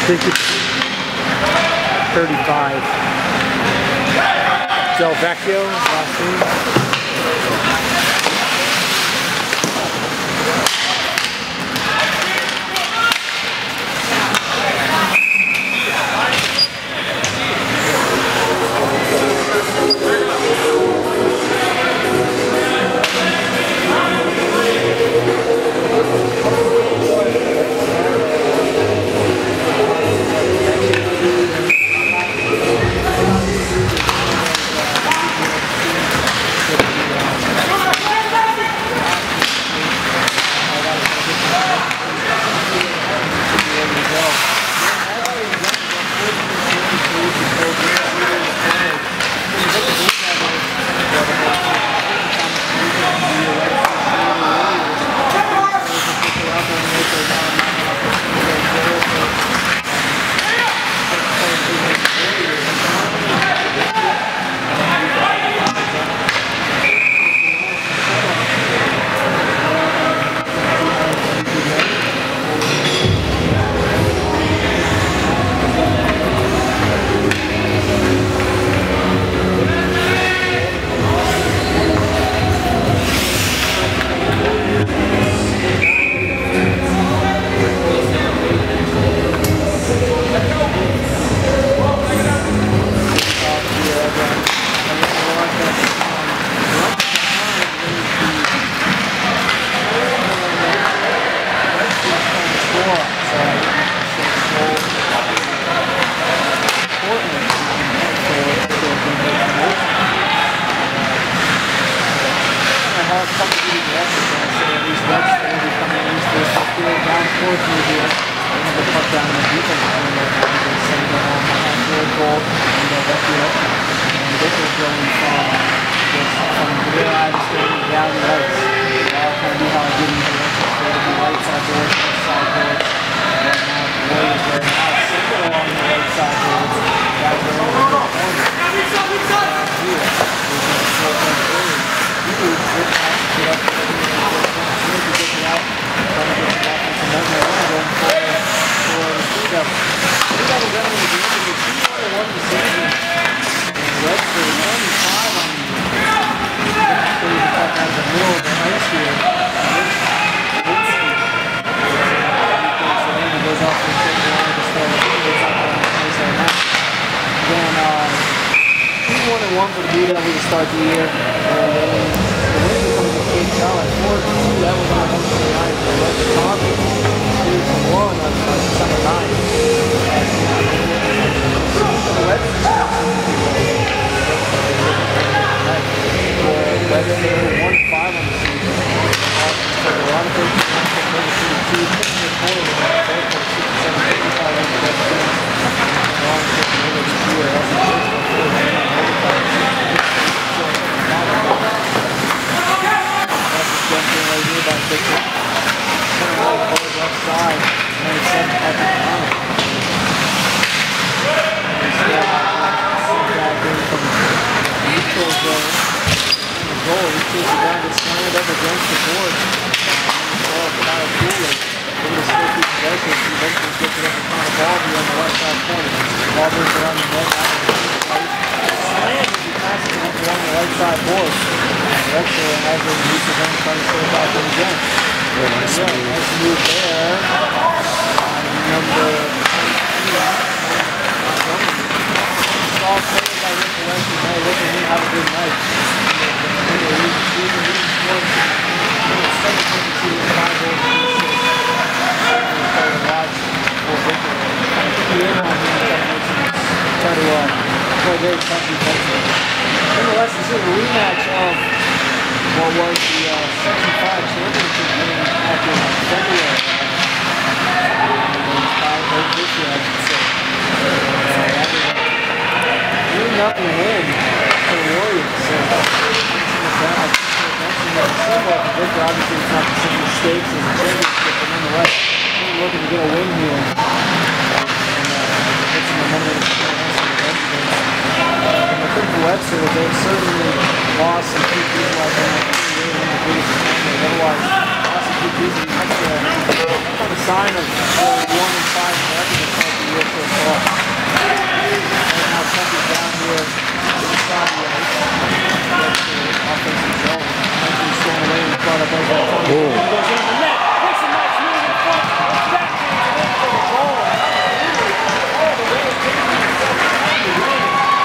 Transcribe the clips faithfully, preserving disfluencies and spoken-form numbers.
think it's thirty-five. Del Vecchio, last name. Nonetheless, this is a rematch of what was the uh, Section five championship game back in February. This year, I should say. Uh, that was a three nothing win for the Warriors. So, I mentioned that the symbol of the victor, obviously it's not the same stakes as the championship, but nonetheless, we're looking to get a win here. And uh, get some momentum to the Webster, they've certainly lost some key people like that. Otherwise, lost some key pieces. kind of sign of uh, one and five record to start the year so far. Right now, Tucker's down here inside the ice. That's the offensive zone. Anthony's thrown away in front of us. He goes into the net. Makes a nice move in front. Backhands it in for the goal. All the way, taking himself behind the win.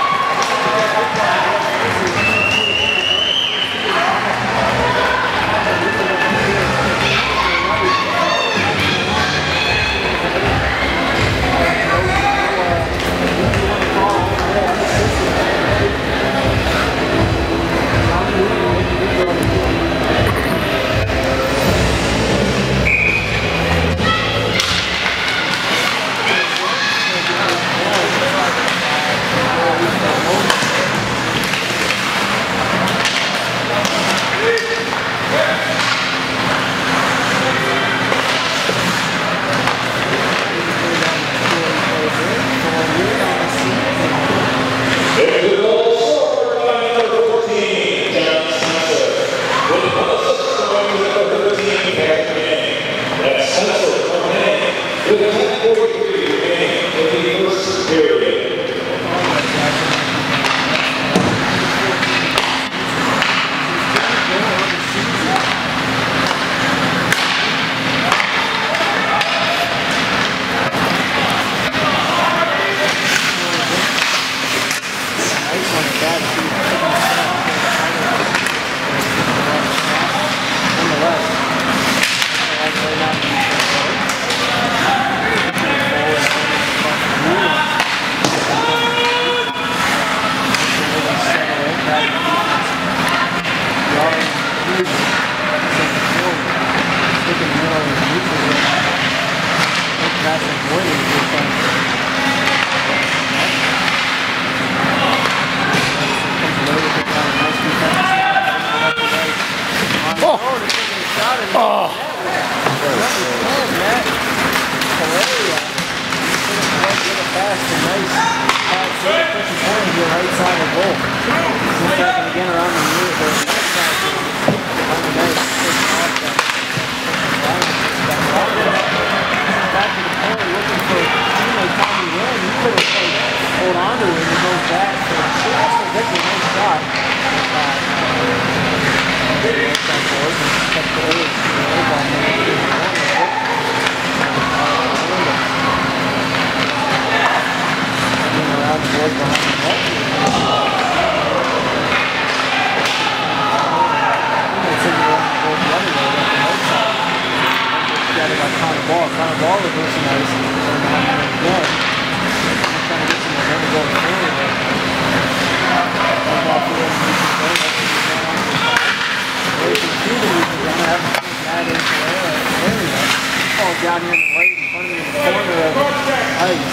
Down here in the right in front of me in the corner of the ice.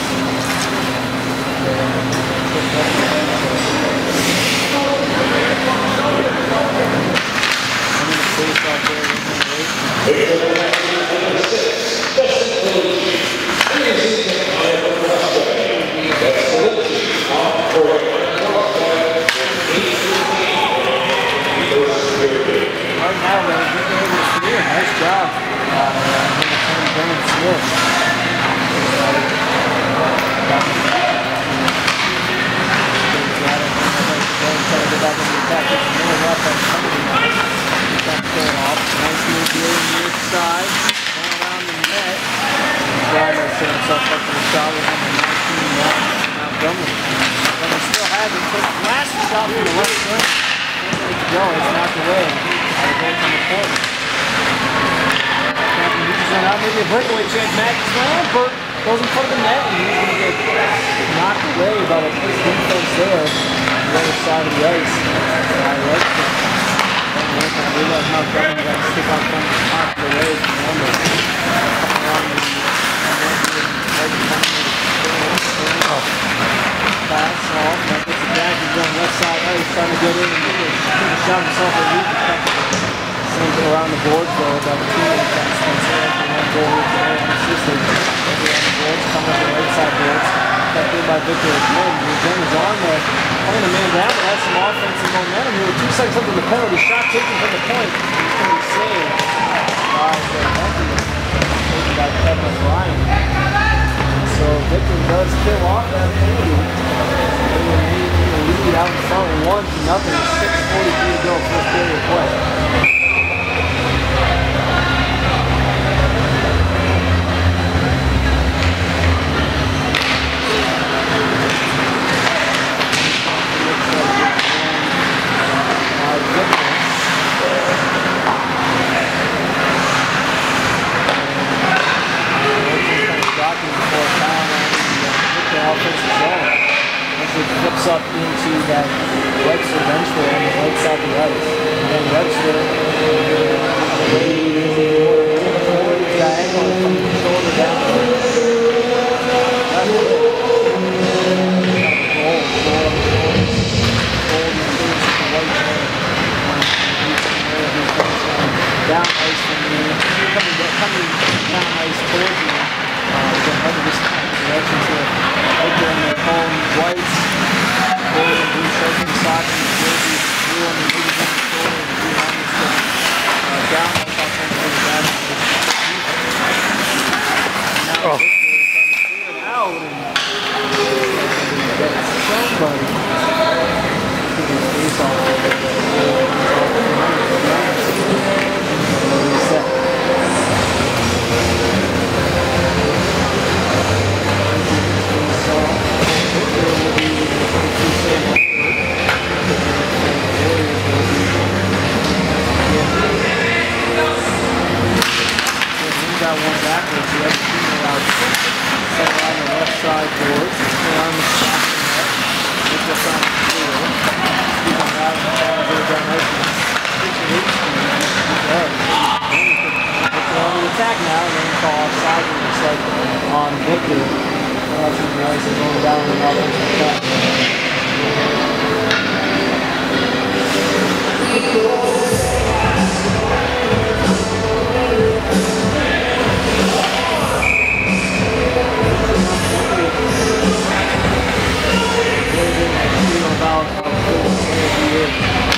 I'm in the face out there in the right now, man, good to have this here. Nice job. Brennan Smith. Nice move here on the inside. Going around the net. Driver set himself up for the shot with number nineteen now. Montgomery. Montgomery still has it. Quick blast shot from the left foot. Can't let it go. It's knocked away. Out of goal from the corner. Out, maybe a breakaway chance. Matt Burt goes in front of the net and he's going to get knocked away by the defense there on the other side of the ice. I like it. I realize how Brennan got to stick out front of the top of the way from the number. Around the right front of the pass off. That gets it back. He's on the left side ice trying to get in and take a shot himself at lead. Same thing around the boards though, about the two of them. Goal with the air assisted. Over on the boards, coming up the right side boards. Kept in by Victor again. Again is on there. Playing a man down, but has some offensive momentum here. Two seconds up to the penalty. Shot taken from the point. He's going to be saved by the Anthony. Taken by Kevin O'Brien. So Victor does kill off that penalty. They will need to lead out in front one to nothing. six forty-three to go, first period play. Flips up into that Webster bench there on the right side of the ice. And then Webster forward diagonal from the shoulder down. That's it. Gold, gold, gold, gold, the white hair. Down ice from me. Coming, coming down ice towards me. Uh, again, under this kind of direction to right there in their home whites. Gold and blue shirts and socks and the jersey, blue on the knees on the shoulder and blue on the stick. Uh, down, that's how some of the guys are just now oh. Victor is trying to clear it out and get somebody to his face off a little bit. Reset. So, Victor will be got one backwards, the other team allowed set on the left side boards, and on the shot from there, it's just on the field. He's on out and trying to go down ice and situation. It's on the attack now, and then call offside, and it's like on Victor. Watching the ice is going down and offensive attack. About how good he is.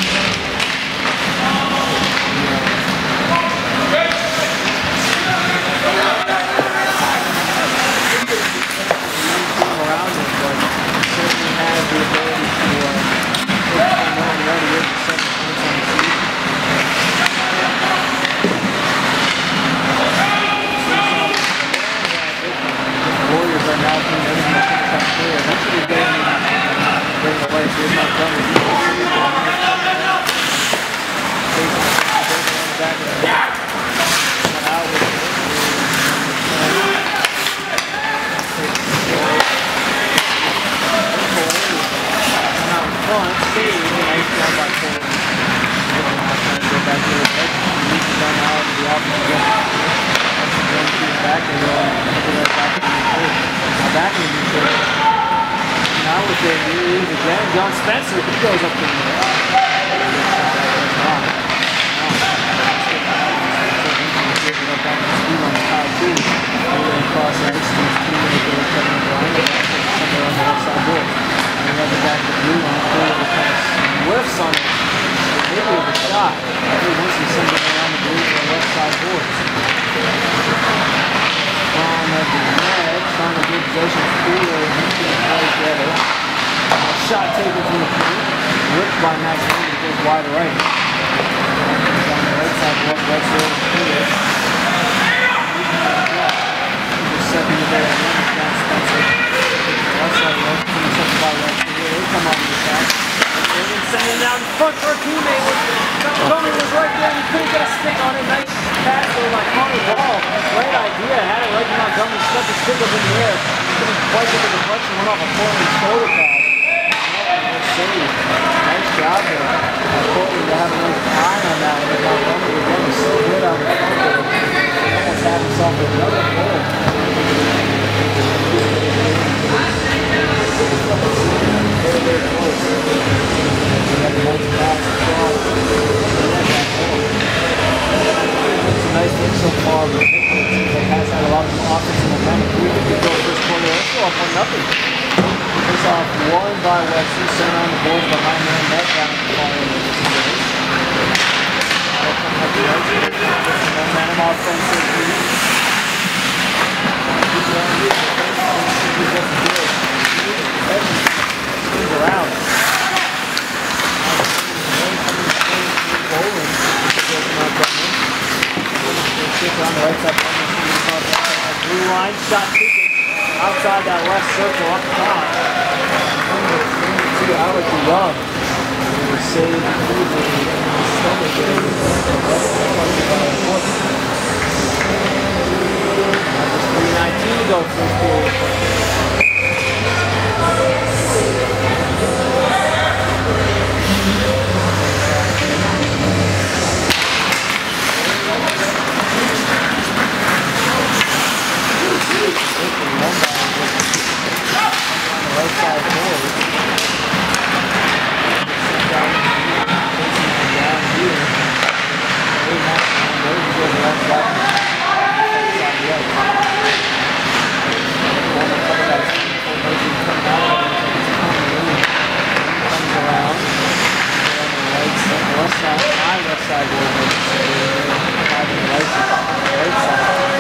Around him, but certainly has the ability to uh, take some more and already is the second points on the season. The Warriors are now doing everything to pick up clear. Eventually getting bring the way, so he's not done with you. Back in the back. Out with it. Out in front, see, nice down by four. Trying to go back to the edge. He's done out of the offense again. That's again, she's back and going back in the third. Now back in the third. Now with it, here he is again. John Spencer, he goes up to the across ice, and his teammate there, Kevin O'Brien, somewhere on the left side board. And we have the back to blue line, clear the pass, whiffs on it. Maybe with a shot. I think once he sends it around the blue to the left side boards. On of the net, trying to get possession Schroeder, and he can play together. A shot taken from the point, whipped by Max Lane, it goes wide right. On the right side, left, right side, Schroeder. Second to there, John Spencer. Left side, left, second by left. They come on the attack. And then send it down in front for a teammate. Tony was right there, and he couldn't get a stick on it. Nice pass over by Connor Ball. Great idea. Had it right to Montgomery, stuck his stick up in the air. Couldn't quite get the deflection, went off a Portland shoulder pad. Save. Nice job there. Portland to have a nice eye on that one. Montgomery again was so good out in front there. He almost had himself another goal. Very, very close. We had a nice pass across. It's a nice thing so far, but it seems like has had a lot of offensive momentum. We could go first quarter. Let's go up one nothing. Face off one by Webster, center on the boards behind their net down at the far end of this series. Momentum offensively. right side corner, blue line, shot taken outside that left circle up top. Number two, Alec Young. It was saved easily. Stomach there. That was three nineteen to go first period. Right side forward. Down, down here. Very nice. Very good left side. Left side, yes. One of the guys come out comes around. On the right side, left side, my left side will make the right side.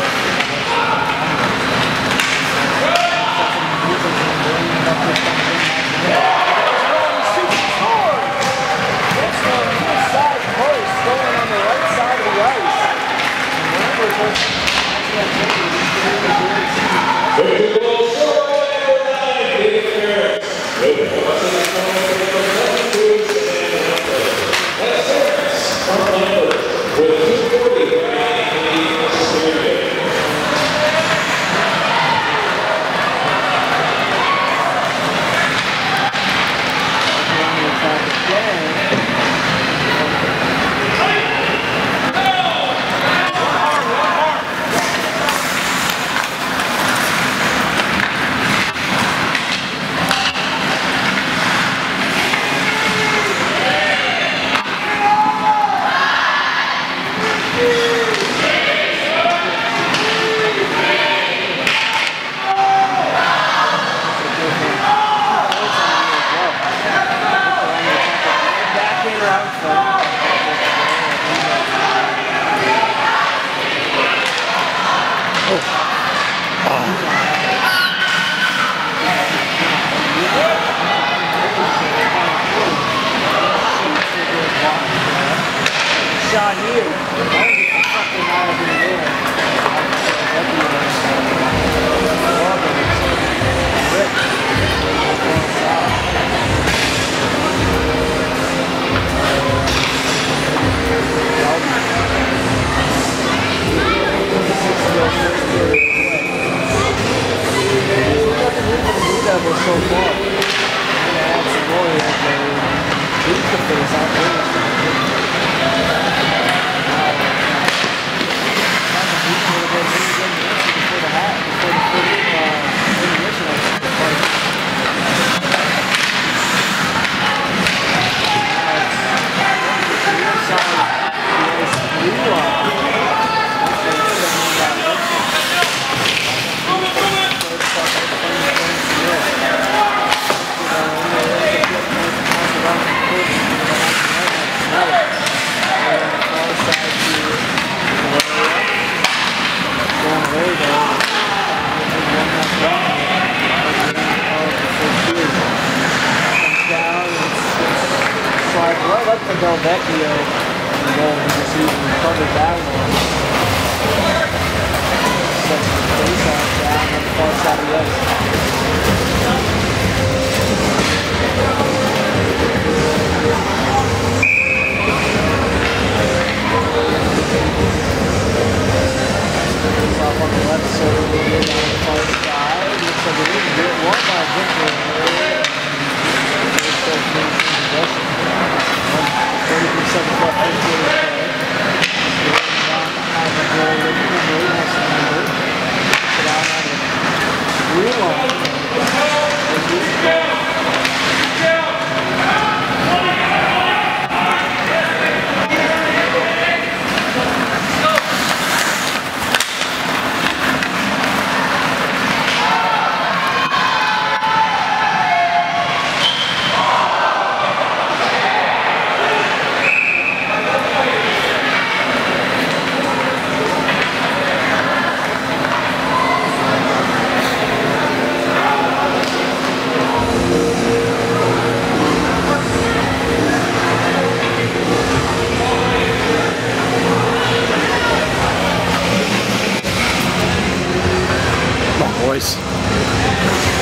Shot here. Fucking out of the air. So far. Yeah, that's the boy that they beat the face out there. Right up to Del Vecchio and go and just use and cover that one. Sets the face off down on the far side of the ice. Face off on the left circle, on the far side. Looks like it is a bit one by Victor. They're still finishing possession. thirty-three seconds left in the play. Put out on the blue line. choice.